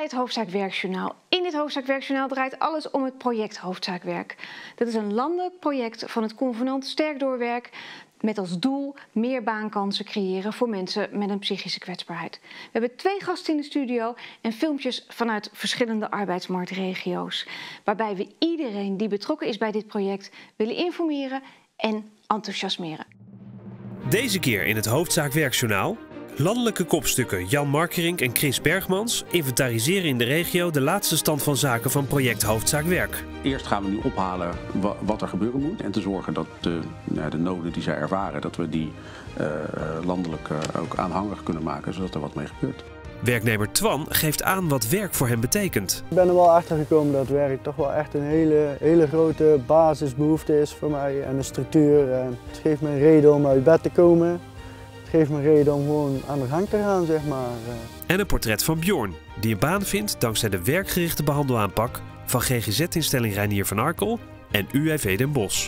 het Hoofdzaak Werkjournaal. In dit Hoofdzaak Werkjournaal draait alles om het project Hoofdzaak Werk. Dat is een landelijk project van het convenant Sterk Doorwerk met als doel meer baankansen creëren voor mensen met een psychische kwetsbaarheid. We hebben 2 gasten in de studio en filmpjes vanuit verschillende arbeidsmarktregio's, waarbij we iedereen die betrokken is bij dit project willen informeren en enthousiasmeren. Deze keer in het Hoofdzaak Werkjournaal. Landelijke kopstukken Jan Markerink en Chris Bergmans inventariseren in de regio de laatste stand van zaken van project Hoofdzaak Werk. Eerst gaan we nu ophalen wat er gebeuren moet en te zorgen dat de noden die zij ervaren, dat we die landelijk ook aanhangig kunnen maken, zodat er wat mee gebeurt. Werknemer Twan geeft aan wat werk voor hem betekent. Ik ben er wel achter gekomen dat werk toch wel echt een hele grote basisbehoefte is voor mij en een structuur. En het geeft me een reden om uit bed te komen. Het geeft me reden om gewoon aan de gang te gaan, zeg maar. En een portret van Bjorn, die een baan vindt dankzij de werkgerichte behandelaanpak van GGZ-instelling Reinier van Arkel en UWV Den Bosch.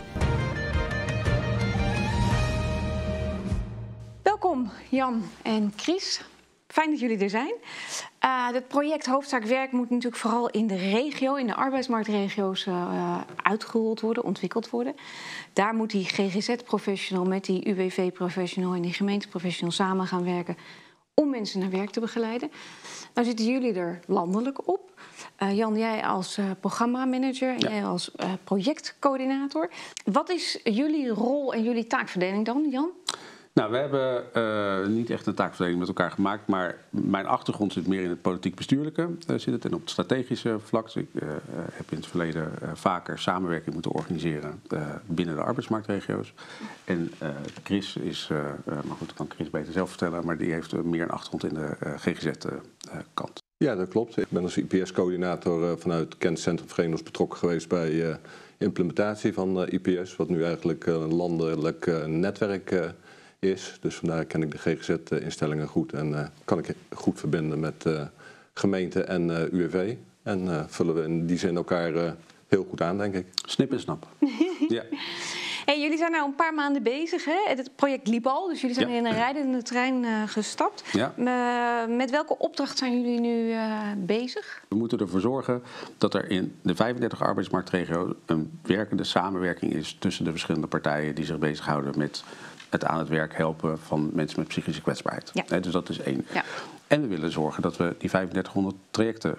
Welkom Jan en Chris. Fijn dat jullie er zijn. Het project Hoofdzaak Werk moet natuurlijk vooral in de regio, in de arbeidsmarktregio's uitgerold worden, ontwikkeld worden. Daar moet die GGZ-professional met die UWV-professional en die gemeenteprofessional samen gaan werken om mensen naar werk te begeleiden. Nou zitten jullie er landelijk op. Jan, jij als programmamanager en jij als projectcoördinator. Wat is jullie rol en jullie taakverdeling dan, Jan? Nou, we hebben niet echt een taakverdeling met elkaar gemaakt, maar mijn achtergrond zit meer in het politiek-bestuurlijke en op het strategische vlak. Dus ik heb in het verleden vaker samenwerking moeten organiseren binnen de arbeidsmarktregio's. En Chris is, maar goed, dat kan Chris beter zelf vertellen, maar die heeft meer een achtergrond in de GGZ-kant. Ja, dat klopt. Ik ben als IPS-coördinator vanuit het Kenniscentrum Verenigd betrokken geweest bij implementatie van IPS, wat nu eigenlijk een landelijk netwerk is. Dus vandaar ken ik de GGZ-instellingen goed en kan ik goed verbinden met gemeente en UWV. En vullen we in die zin elkaar heel goed aan, denk ik. Snip en snap. Ja. Hey, jullie zijn nou een paar maanden bezig, hè? Het project liep al, dus jullie zijn in een rijdende trein gestapt. Ja. Met welke opdracht zijn jullie nu bezig? We moeten ervoor zorgen dat er in de 35 arbeidsmarktregio's een werkende samenwerking is tussen de verschillende partijen die zich bezighouden met het aan het werk helpen van mensen met psychische kwetsbaarheid. Ja. Dus dat is 1. Ja. En we willen zorgen dat we die 3500 trajecten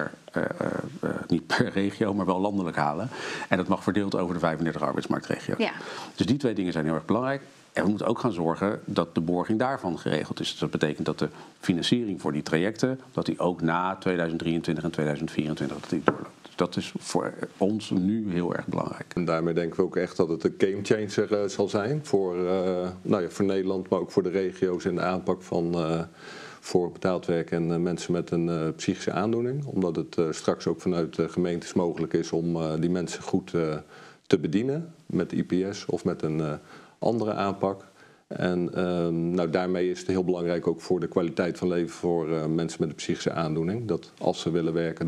niet per regio, maar wel landelijk halen. En dat mag verdeeld over de 35 arbeidsmarktregio's. Ja. Dus die 2 dingen zijn heel erg belangrijk. En we moeten ook gaan zorgen dat de borging daarvan geregeld is. Dus dat betekent dat de financiering voor die trajecten, dat die ook na 2023 en 2024 dat die doorloopt. Dus dat is voor ons nu heel erg belangrijk. En daarmee denken we ook echt dat het een gamechanger zal zijn voor Nederland, maar ook voor de regio's in de aanpak van voor betaald werk en mensen met een psychische aandoening. Omdat het straks ook vanuit de gemeentes mogelijk is om die mensen goed te bedienen met IPS of met een andere aanpak. En daarmee is het heel belangrijk ook voor de kwaliteit van leven voor mensen met een psychische aandoening. Dat als ze willen werken,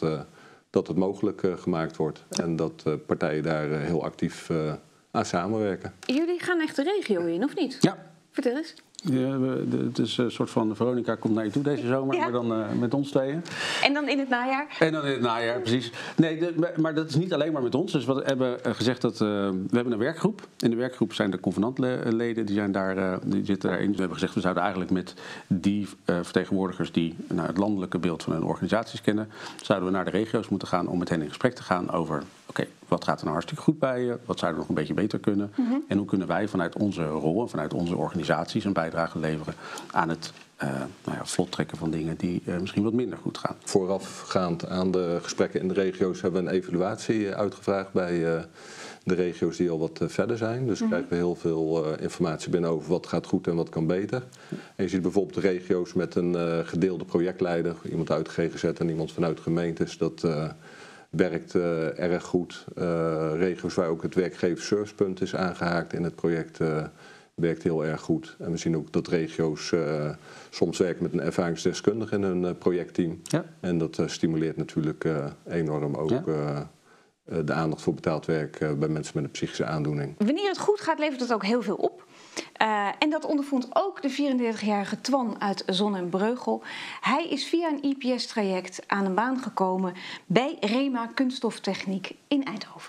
dat het mogelijk gemaakt wordt. En dat partijen daar heel actief aan samenwerken. Jullie gaan echt de regio in, of niet? Ja. Vertel eens. Ja, het is een soort van Veronica komt naar je toe deze zomer, ja. Maar dan met ons tweeën. En dan in het najaar? En dan in het najaar, precies. Nee, maar dat is niet alleen maar met ons. Dus we hebben gezegd dat we hebben een werkgroep. In de werkgroep zijn de convenantleden, die zitten daarin. We hebben gezegd we zouden eigenlijk met die vertegenwoordigers die het landelijke beeld van hun organisaties kennen, zouden we naar de regio's moeten gaan om met hen in gesprek te gaan over oké, wat gaat er nou hartstikke goed bij je? Wat zouden we nog een beetje beter kunnen? En hoe kunnen wij vanuit onze rol en vanuit onze organisaties een bijdrage leveren aan het vlot trekken van dingen die misschien wat minder goed gaan. Voorafgaand aan de gesprekken in de regio's hebben we een evaluatie uitgevraagd bij de regio's die al wat verder zijn. Dus krijgen we heel veel informatie binnen over wat gaat goed en wat kan beter. En je ziet bijvoorbeeld de regio's met een gedeelde projectleider, iemand uit GGZ en iemand vanuit gemeentes, dat werkt erg goed. Regio's waar ook het werkgeversservicepunt is aangehaakt in het project werkt heel erg goed. En we zien ook dat regio's soms werken met een ervaringsdeskundige in hun projectteam. Ja. En dat stimuleert natuurlijk enorm ook de aandacht voor betaald werk bij mensen met een psychische aandoening. Wanneer het goed gaat, levert het ook heel veel op. En dat ondervond ook de 34-jarige Twan uit Zon en Breugel. Hij is via een IPS-traject aan een baan gekomen bij Rema Kunststoftechniek in Eindhoven.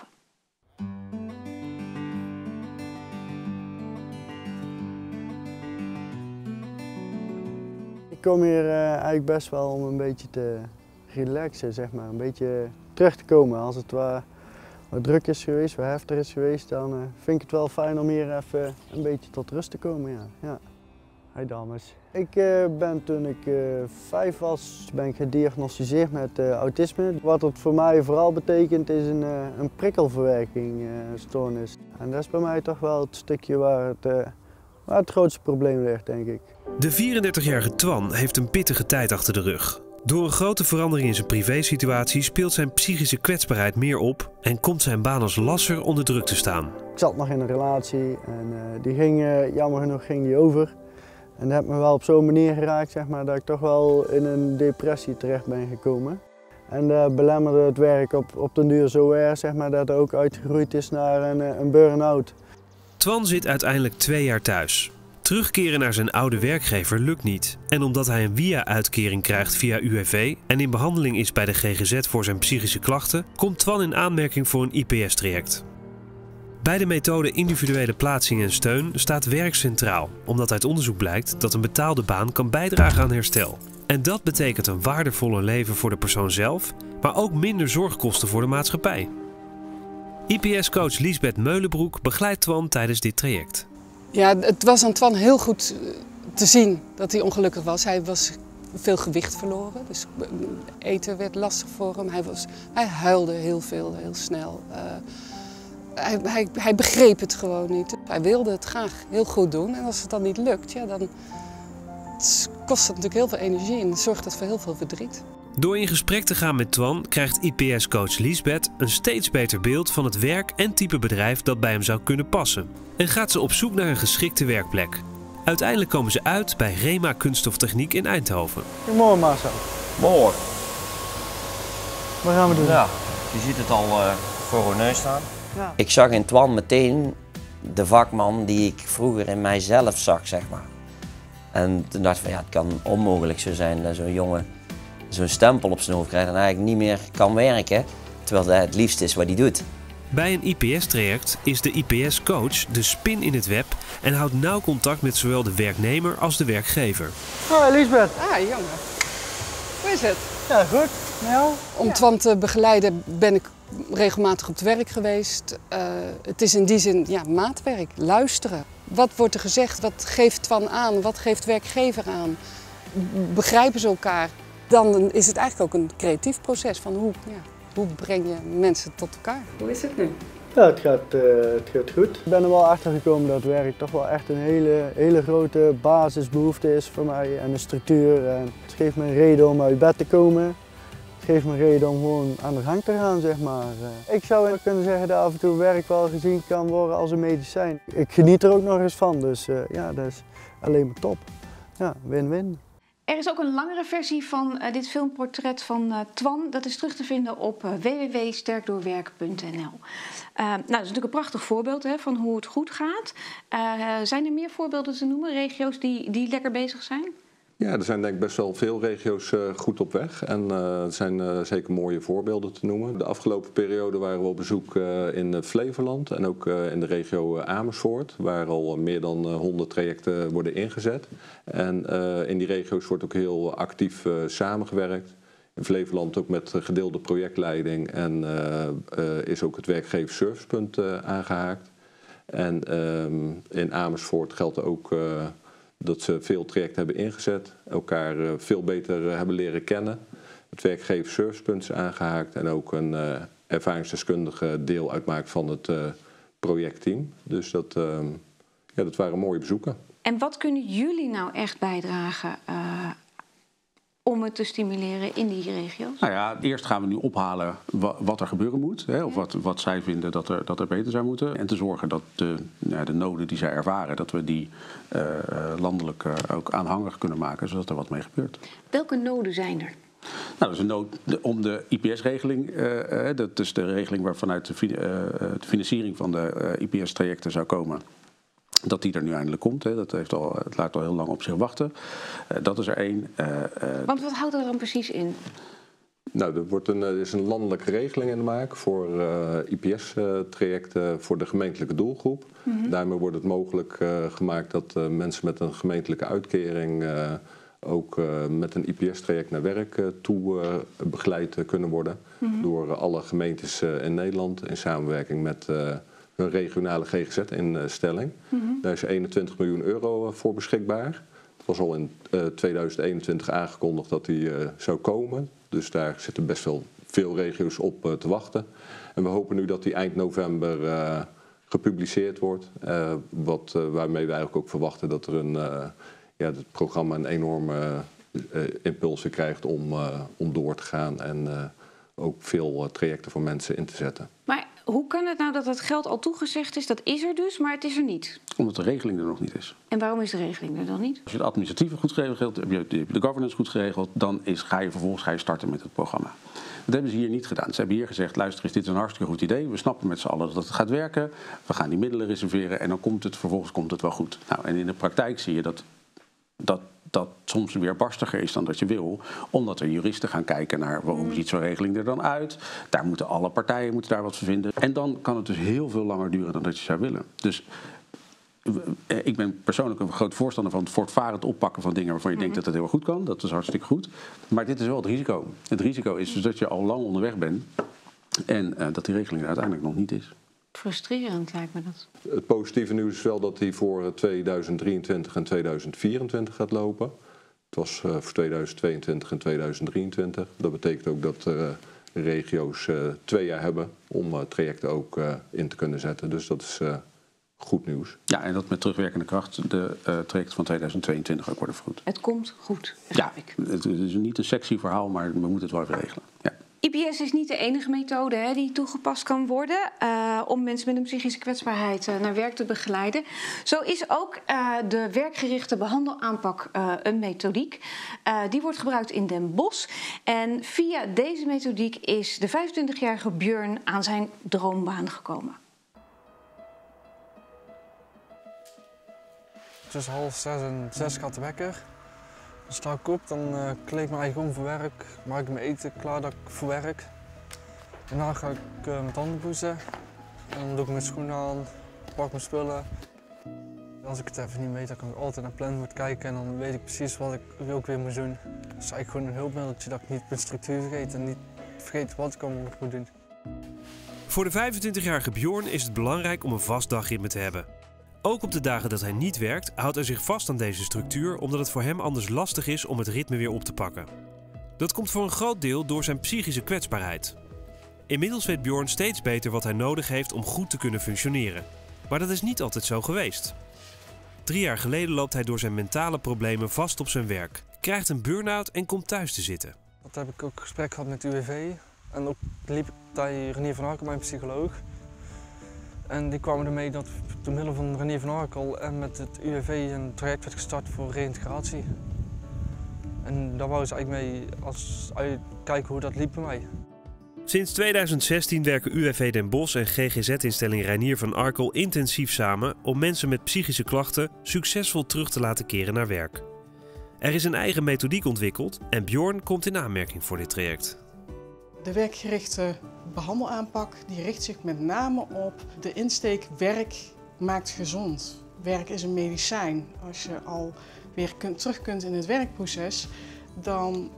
Ik kom hier eigenlijk best wel om een beetje te relaxen, zeg maar. Een beetje terug te komen. Als het wat druk is geweest, wat heftig is geweest, dan vind ik het wel fijn om hier even een beetje tot rust te komen. Ja. Hi dames. Ik ben toen ik 5 was, ben ik gediagnosticeerd met autisme. Wat het voor mij vooral betekent is een prikkelverwerkingstoornis. En dat is bij mij toch wel het stukje waar het grootste probleem ligt, denk ik. De 34-jarige Twan heeft een pittige tijd achter de rug. Door een grote verandering in zijn privésituatie speelt zijn psychische kwetsbaarheid meer op en komt zijn baan als lasser onder druk te staan. Ik zat nog in een relatie en die ging, jammer genoeg ging die over. En dat heeft me wel op zo'n manier geraakt, zeg maar, dat ik toch wel in een depressie terecht ben gekomen. En dat belemmerde het werk op den duur zo erg, zeg maar, dat het ook uitgegroeid is naar een burn-out. Twan zit uiteindelijk 2 jaar thuis. Terugkeren naar zijn oude werkgever lukt niet. En omdat hij een WIA-uitkering krijgt via UWV en in behandeling is bij de GGZ voor zijn psychische klachten, komt Twan in aanmerking voor een IPS-traject. Bij de methode individuele plaatsing en steun staat werk centraal, omdat uit onderzoek blijkt dat een betaalde baan kan bijdragen aan herstel. En dat betekent een waardevoller leven voor de persoon zelf, maar ook minder zorgkosten voor de maatschappij. IPS-coach Liesbeth Meulenbroek begeleidt Twan tijdens dit traject. Ja, het was aan Twan heel goed te zien dat hij ongelukkig was. Hij was veel gewicht verloren, dus eten werd lastig voor hem. Hij huilde heel veel, heel snel. Hij begreep het gewoon niet. Hij wilde het graag heel goed doen en als het dan niet lukt, ja, dan kost het natuurlijk heel veel energie en zorgt dat voor heel veel verdriet. Door in gesprek te gaan met Twan krijgt IPS-coach Liesbeth een steeds beter beeld van het werk en type bedrijf dat bij hem zou kunnen passen. En gaat ze op zoek naar een geschikte werkplek. Uiteindelijk komen ze uit bij Rema Kunststoftechniek in Eindhoven. Goedemorgen Marcel. Morgen. Wat gaan we doen? Ja, je ziet het al voor uw neus staan. Ja. Ik zag in Twan meteen de vakman die ik vroeger in mijzelf zag, zeg maar. En toen dacht ik van ja, het kan onmogelijk zo zijn dat zo'n jongen zo'n stempel op zijn hoofd krijgt en eigenlijk niet meer kan werken, terwijl dat het liefst is wat hij doet. Bij een IPS-traject is de IPS-coach de spin in het web en houdt nauw contact met zowel de werknemer als de werkgever. Hoi Liesbeth. Ah, jongen. Hoe is het? Ja, goed. Nou? Om Twan te begeleiden ben ik regelmatig op het werk geweest. Het is in die zin ja, maatwerk, luisteren. Wat wordt er gezegd? Wat geeft Twan aan? Wat geeft werkgever aan? Begrijpen ze elkaar? Dan is het eigenlijk ook een creatief proces van hoe breng je mensen tot elkaar. Hoe is het nu? Ja, het gaat goed. Ik ben er wel achter gekomen dat werk toch wel echt een hele grote basisbehoefte is voor mij en een structuur. En het geeft me een reden om uit bed te komen. Het geeft me een reden om gewoon aan de gang te gaan, zeg maar. Ik zou kunnen zeggen dat af en toe werk wel gezien kan worden als een medicijn. Ik geniet er ook nog eens van, dus ja, dat is alleen maar top. Ja, win-win. Er is ook een langere versie van dit filmportret van Twan. Dat is terug te vinden op www.sterkdoorwerk.nl. Nou, dat is natuurlijk een prachtig voorbeeld van hoe het goed gaat. Zijn er meer voorbeelden te noemen, regio's die lekker bezig zijn? Ja, er zijn denk ik best wel veel regio's goed op weg en er zijn zeker mooie voorbeelden te noemen. De afgelopen periode waren we op bezoek in Flevoland en ook in de regio Amersfoort, waar al meer dan 100 trajecten worden ingezet. En in die regio's wordt ook heel actief samengewerkt. In Flevoland ook met gedeelde projectleiding en is ook het werkgeversservicepunt aangehaakt. En in Amersfoort geldt ook dat ze veel trajecten hebben ingezet, elkaar veel beter hebben leren kennen. Het werkgeversservicepunt is aangehaakt en ook een ervaringsdeskundige deel uitmaakt van het projectteam. Dus dat waren mooie bezoeken. En wat kunnen jullie nou echt bijdragen om het te stimuleren in die regio's? Nou ja, eerst gaan we nu ophalen wat er gebeuren moet. Hè, of wat zij vinden dat er beter zou moeten. En te zorgen dat de noden die zij ervaren, dat we die landelijk ook aanhangig kunnen maken, zodat er wat mee gebeurt. Welke noden zijn er? Nou, dat is een nood om de IPS-regeling, dat is de regeling waarvanuit de financiering van de IPS-trajecten zou komen. Dat die er nu eindelijk komt, hè. Het laat al heel lang op zich wachten. Dat is er één. Want wat houdt er dan precies in? Nou, er is een landelijke regeling in de maak voor IPS-trajecten voor de gemeentelijke doelgroep. Daarmee wordt het mogelijk gemaakt dat mensen met een gemeentelijke uitkering ook met een IPS-traject naar werk toe begeleid kunnen worden. Door alle gemeentes in Nederland in samenwerking met een regionale GGZ-instelling. Daar is 21 miljoen euro voor beschikbaar. Het was al in 2021 aangekondigd dat die zou komen. Dus daar zitten best wel veel regio's op te wachten. En we hopen nu dat die eind november gepubliceerd wordt. Waarmee we eigenlijk ook verwachten dat er het programma een enorme impulsen krijgt om door te gaan. En ook veel trajecten voor mensen in te zetten. Maar hoe kan het nou dat het geld al toegezegd is? Dat is er dus, maar het is er niet. Omdat de regeling er nog niet is. En waarom is de regeling er dan niet? Als je het administratieve goed geregeld hebt, heb je de governance goed geregeld, dan ga je vervolgens starten met het programma. Dat hebben ze hier niet gedaan. Ze hebben hier gezegd, luister eens, dit is een hartstikke goed idee. We snappen met z'n allen dat het gaat werken. We gaan die middelen reserveren en dan vervolgens komt het wel goed. Nou, en in de praktijk zie je dat soms weer barstiger is dan dat je wil. Omdat er juristen gaan kijken naar hoe ziet zo'n regeling er dan uit. Daar moeten alle partijen daar wat van vinden. En dan kan het dus heel veel langer duren dan dat je zou willen. Dus ik ben persoonlijk een groot voorstander van het voortvarend oppakken van dingen waarvan je denkt dat het heel goed kan. Dat is hartstikke goed. Maar dit is wel het risico. Het risico is dus dat je al lang onderweg bent en dat die regeling er uiteindelijk nog niet is. Frustrerend lijkt me dat. Het positieve nieuws is wel dat die voor 2023 en 2024 gaat lopen. Het was voor 2022 en 2023. Dat betekent ook dat regio's 2 jaar hebben om trajecten ook in te kunnen zetten. Dus dat is goed nieuws. Ja, en dat met terugwerkende kracht de trajecten van 2022 ook worden vergoed. Het komt goed, ja, het is niet een sexy verhaal, maar we moeten het wel even regelen. Ja. IPS is niet de enige methode die toegepast kan worden om mensen met een psychische kwetsbaarheid naar werk te begeleiden. Zo is ook de werkgerichte behandelaanpak een methodiek. Die wordt gebruikt in Den Bosch. En via deze methodiek is de 25-jarige Björn aan zijn droombaan gekomen. Tussen 5:30 en 6 gaat de wekker. Dan sta ik op, dan kleed ik me eigenlijk om voor werk, maak ik mijn eten klaar dat ik voor werk. Daarna ga ik mijn tanden poetsen. En dan doe ik mijn schoenen aan, pak mijn spullen. Als ik het even niet weet, dan kan ik altijd naar planbord kijken en dan weet ik precies wat ik ook weer moet doen. Dat is eigenlijk gewoon een hulpmiddeltje dat ik niet mijn structuur vergeet en niet vergeet wat ik allemaal moet doen. Voor de 25-jarige Björn is het belangrijk om een vast dagritme te hebben. Ook op de dagen dat hij niet werkt, houdt hij zich vast aan deze structuur omdat het voor hem anders lastig is om het ritme weer op te pakken. Dat komt voor een groot deel door zijn psychische kwetsbaarheid. Inmiddels weet Björn steeds beter wat hij nodig heeft om goed te kunnen functioneren. Maar dat is niet altijd zo geweest. 3 jaar geleden loopt hij door zijn mentale problemen vast op zijn werk, krijgt een burn-out en komt thuis te zitten. Dat heb ik ook een gesprek gehad met UWV en ook liep bij Renier van Arkel, mijn psycholoog. En die kwamen ermee dat door middel van Renier van Arkel en met het UWV een traject werd gestart voor reïntegratie. En daar wou ze eigenlijk mee kijken hoe dat liep bij mij. Sinds 2016 werken UWV Den Bosch en GGZ-instelling Renier van Arkel intensief samen om mensen met psychische klachten succesvol terug te laten keren naar werk. Er is een eigen methodiek ontwikkeld en Björn komt in aanmerking voor dit traject. De werkgerichte behandelaanpak die richt zich met name op de insteek werk maakt gezond. Werk is een medicijn. Als je al weer terug kunt in het werkproces, dan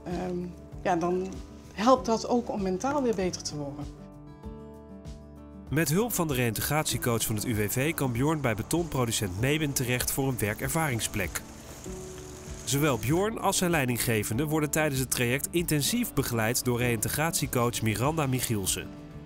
helpt dat ook om mentaal weer beter te worden. Met hulp van de reïntegratiecoach van het UWV kan Björn bij betonproducent Meben terecht voor een werkervaringsplek. Zowel Björn als zijn leidinggevende worden tijdens het traject intensief begeleid door reïntegratiecoach Miranda Michielsen.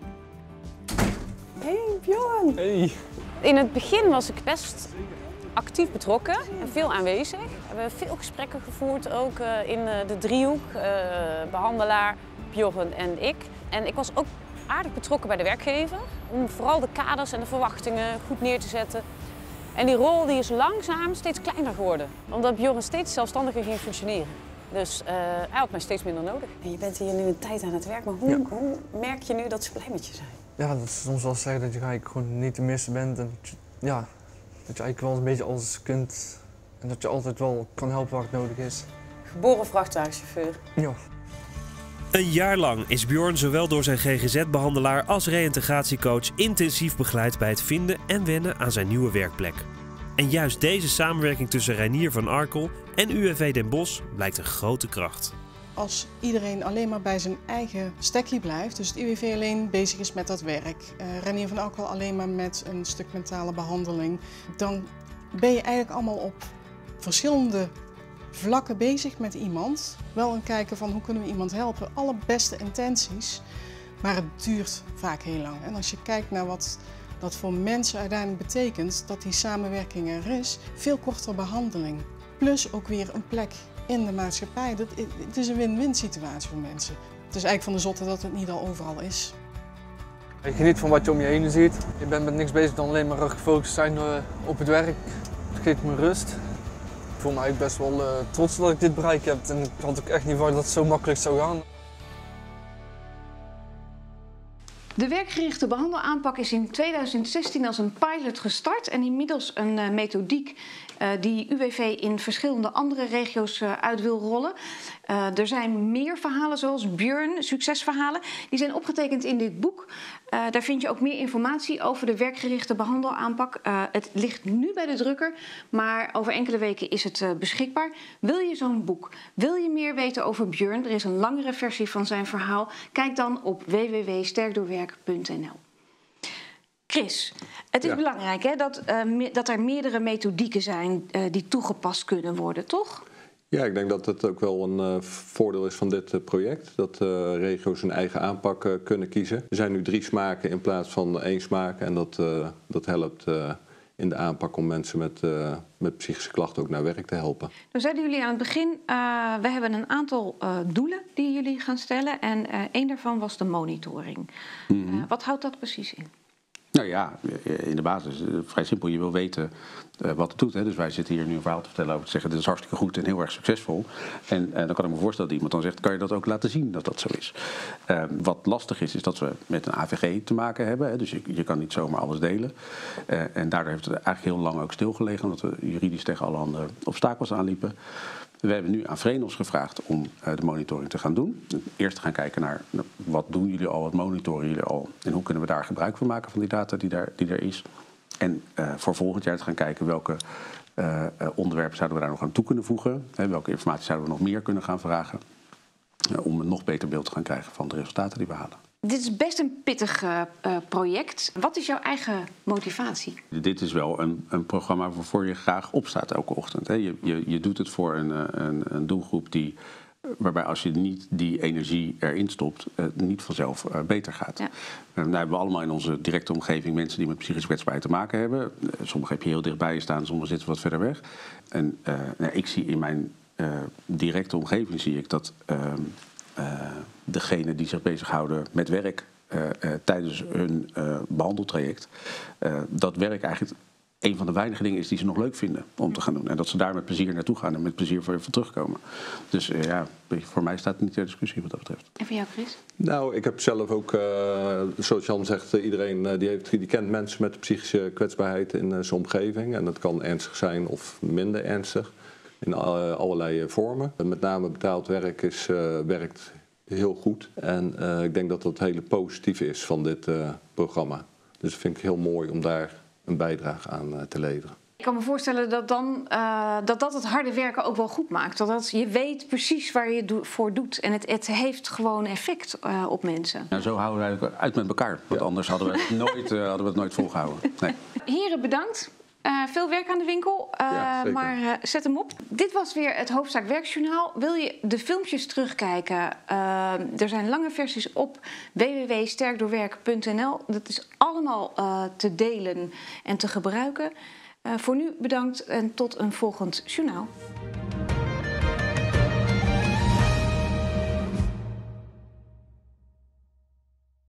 Hey Björn! Hey! In het begin was ik best actief betrokken en veel aanwezig. We hebben veel gesprekken gevoerd, ook in de driehoek, behandelaar, Björn en ik. En ik was ook aardig betrokken bij de werkgever, om vooral de kaders en de verwachtingen goed neer te zetten. En die rol die is langzaam steeds kleiner geworden, omdat Björn steeds zelfstandiger ging functioneren. Dus hij had mij steeds minder nodig. En je bent hier nu een tijd aan het werk, maar hoe merk je nu dat ze blij met je zijn? Ja, dat is soms wel zeggen dat je eigenlijk gewoon niet de meeste bent. En ja, dat je eigenlijk wel een beetje alles kunt. En dat je altijd wel kan helpen waar het nodig is. Geboren vrachtwagenchauffeur. Ja. Een jaar lang is Bjorn zowel door zijn GGZ-behandelaar als reïntegratiecoach intensief begeleid bij het vinden en wennen aan zijn nieuwe werkplek. En juist deze samenwerking tussen Reinier van Arkel en UWV Den Bosch blijkt een grote kracht. Als iedereen alleen maar bij zijn eigen stekkie blijft, dus het UWV alleen bezig is met dat werk, Reinier van Arkel alleen maar met een stuk mentale behandeling, dan ben je eigenlijk allemaal op verschillende vlakken bezig met iemand. Wel een kijken van hoe kunnen we iemand helpen, alle beste intenties, maar het duurt vaak heel lang. En als je kijkt naar wat dat voor mensen uiteindelijk betekent, dat die samenwerking er is, veel kortere behandeling. Plus ook weer een plek in de maatschappij. Het is een win-win situatie voor mensen. Het is eigenlijk van de zotte dat het niet al overal is. Je geniet van wat je om je heen ziet. Je bent met niks bezig dan alleen maar gefocust zijn op het werk. Het geeft me rust. Ik voel me eigenlijk best wel trots dat ik dit bereikt heb. En ik had ook echt niet verwacht dat het zo makkelijk zou gaan. De werkgerichte behandelaanpak is in 2016 als een pilot gestart en inmiddels een methodiek die UWV in verschillende andere regio's uit wil rollen. Er zijn meer verhalen zoals Björn, succesverhalen. Die zijn opgetekend in dit boek. Daar vind je ook meer informatie over de werkgerichte behandelaanpak. Het ligt nu bij de drukker, maar over enkele weken is het beschikbaar. Wil je zo'n boek? Wil je meer weten over Björn? Er is een langere versie van zijn verhaal. Kijk dan op www.sterkdoorwerk.nl. Chris, het is belangrijk hè, dat er meerdere methodieken zijn die toegepast kunnen worden, toch? Ja, ik denk dat het ook wel een voordeel is van dit project. Dat regio's hun eigen aanpak kunnen kiezen. Er zijn nu 3 smaken in plaats van 1 smaak. En dat helpt in de aanpak om mensen met psychische klachten ook naar werk te helpen. Dan zeiden jullie aan het begin, we hebben een aantal doelen die jullie gaan stellen. En één daarvan was de monitoring. Wat houdt dat precies in? Nou ja, in de basis vrij simpel. Je wil weten wat het doet. Hè. Dus wij zitten hier nu een verhaal te vertellen over te zeggen... dit is hartstikke goed en heel erg succesvol. En dan kan ik me voorstellen dat iemand dan zegt... kan je dat ook laten zien dat dat zo is? Wat lastig is dat we met een AVG te maken hebben. Hè. Dus je kan niet zomaar alles delen. En daardoor heeft het eigenlijk heel lang ook stilgelegen... omdat we juridisch tegen alle andere obstakels aanliepen. We hebben nu aan Vrenos gevraagd om de monitoring te gaan doen. Eerst te gaan kijken naar wat doen jullie al, wat monitoren jullie al... en hoe kunnen we daar gebruik van maken van die data die er is. En voor volgend jaar te gaan kijken welke onderwerpen zouden we daar nog aan toe kunnen voegen. Welke informatie zouden we nog meer kunnen gaan vragen. Om een nog beter beeld te gaan krijgen van de resultaten die we halen. Dit is best een pittig project. Wat is jouw eigen motivatie? Dit is wel een programma waarvoor je graag opstaat elke ochtend. Hè. Je doet het voor een doelgroep waarbij als je niet die energie erin stopt, het niet vanzelf beter gaat. Ja. Nou hebben we allemaal in onze directe omgeving mensen die met psychische kwetsbaarheid te maken hebben. Sommige heb je heel dichtbij je staan, sommige zitten wat verder weg. En ik zie in mijn directe omgeving zie ik dat degenen die zich bezighouden met werk tijdens hun behandeltraject, dat werk eigenlijk een van de weinige dingen is die ze nog leuk vinden om te gaan doen. En dat ze daar met plezier naartoe gaan en met plezier voor terugkomen. Dus voor mij staat het niet ter discussie wat dat betreft. En voor jou, Chris? Nou, ik heb zelf ook, zoals Jan zegt, iedereen die kent mensen met psychische kwetsbaarheid in zijn omgeving. En dat kan ernstig zijn of minder ernstig. In allerlei vormen. Met name betaald werk werkt heel goed. En ik denk dat dat het hele positieve is van dit programma. Dus dat vind ik heel mooi om daar een bijdrage aan te leveren. Ik kan me voorstellen dat het harde werken ook wel goed maakt. Dat je weet precies waar je het voor doet. En het heeft gewoon effect op mensen. Nou, zo houden we uit met elkaar. Want anders hadden we het nooit volgehouden. Nee. Heren, bedankt. Veel werk aan de winkel, maar zet hem op. Dit was weer het Hoofdzaak Werkjournaal. Wil je de filmpjes terugkijken? Er zijn lange versies op www.sterkdoorwerk.nl. Dat is allemaal te delen en te gebruiken. Voor nu bedankt en tot een volgend journaal.